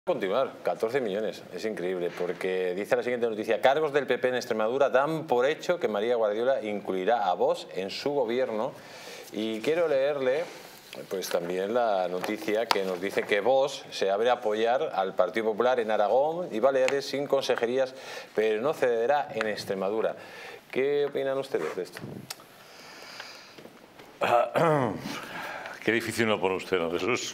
Continuar, 14 millones, es increíble, porque dice la siguiente noticia: cargos del PP en Extremadura dan por hecho que María Guardiola incluirá a Vox en su gobierno. Y quiero leerle pues también la noticia que nos dice que Vox se abre a apoyar al Partido Popular en Aragón y Baleares sin consejerías, pero no cederá en Extremadura. ¿Qué opinan ustedes de esto? Qué difícil lo pone usted, ¿no, Jesús?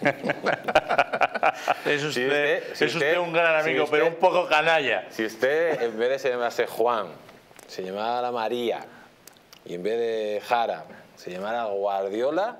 Es Si usted un gran amigo, pero un poco canalla. Si usted, en vez de llamarse Juan, se llamara María, y en vez de Jara, se llamara Guardiola,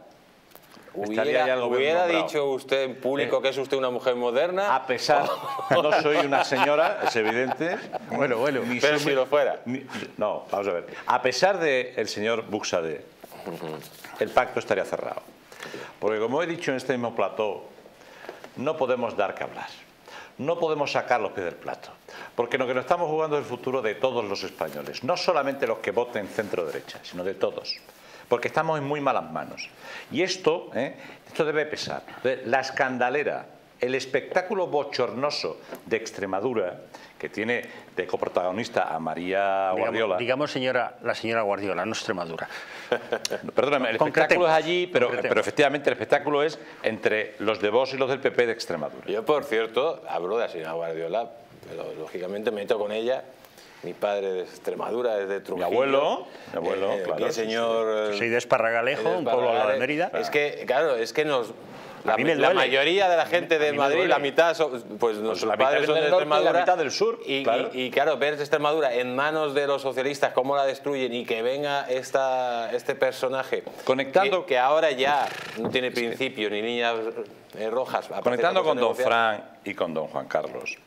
hubiera dicho usted en público que es usted una mujer moderna. A pesar, no soy una señora, es evidente. Bueno, pero si lo fuera. No, vamos a ver. A pesar del señor Buxadé, el pacto estaría cerrado. Porque como he dicho en este mismo plató, no podemos dar que hablar. No podemos sacar los pies del plato. Porque lo que nos estamos jugando es el futuro de todos los españoles. No solamente los que voten centro-derecha, sino de todos. Porque estamos en muy malas manos. Y esto debe pesar. La escandalera, el espectáculo bochornoso de Extremadura, que tiene de coprotagonista a María Guardiola. Digamos la señora Guardiola, no Extremadura. Perdóname, el espectáculo es allí, pero efectivamente el espectáculo es entre los de Vox y los del PP de Extremadura. Yo, por cierto, hablo de la señora Guardiola, pero lógicamente me meto con ella. Mi padre de Extremadura, es de Trujillo. Mi abuelo, claro. El señor... Soy de Esparragalejo, un pueblo al lado de Mérida. Es que, claro, es que la mayoría de la gente de Madrid, la mitad, pues nuestros padres son de Extremadura. La mitad del sur. Y claro, ver Extremadura en manos de los socialistas, cómo la destruyen, y que venga este personaje, conectando, que ahora ya no tiene principio ni líneas rojas. Conectando con don Fran y con don Juan Carlos.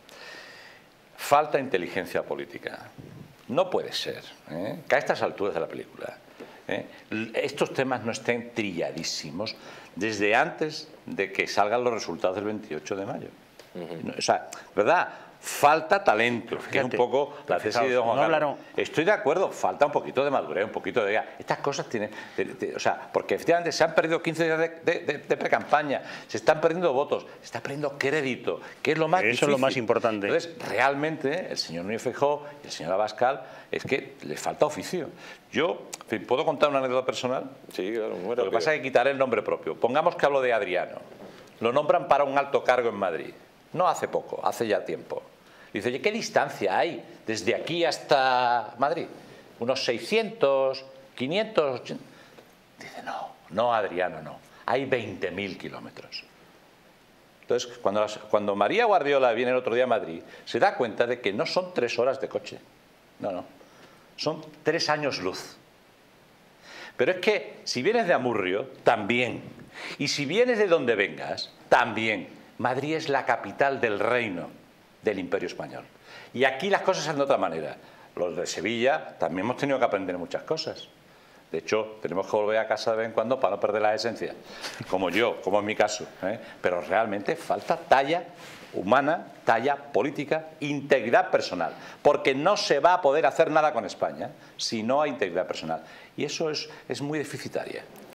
Falta inteligencia política. No puede ser que a estas alturas de la película estos temas no estén trilladísimos desde antes de que salgan los resultados del 28 de mayo. O sea, ¿verdad? Falta talento, que es un poco la tesis de don Juan Carlos. Estoy de acuerdo, falta un poquito de madurez, un poquito de... Estas cosas tienen... o sea, porque efectivamente se han perdido 15 días de pre-campaña, se están perdiendo votos, se está perdiendo crédito, que es lo más difícil. Eso es lo más importante. Entonces, realmente, el señor Núñez Feijóo y el señor Abascal, es que les falta oficio. Yo, en fin, ¿puedo contar una anécdota personal? Sí, claro. Lo que pasa es que quitaré el nombre propio. Pongamos que hablo de Adriano. Lo nombran para un alto cargo en Madrid. No hace poco, hace ya tiempo. Dice, oye, ¿qué distancia hay desde aquí hasta Madrid? Unos 600, 500, 80. Dice, no, Adriano, no. Hay 20.000 kilómetros. Entonces, cuando María Guardiola viene el otro día a Madrid, se da cuenta de que no son 3 horas de coche. No. Son 3 años luz. Pero es que si vienes de Amurrio, también. Y si vienes de donde vengas, también. Madrid es la capital del reino del Imperio Español. Y aquí las cosas son de otra manera. Los de Sevilla también hemos tenido que aprender muchas cosas. De hecho, tenemos que volver a casa de vez en cuando para no perder la esencia. Como yo, como en mi caso. Pero realmente falta talla humana, talla política, integridad personal. Porque no se va a poder hacer nada con España si no hay integridad personal. Y eso es muy deficitaria.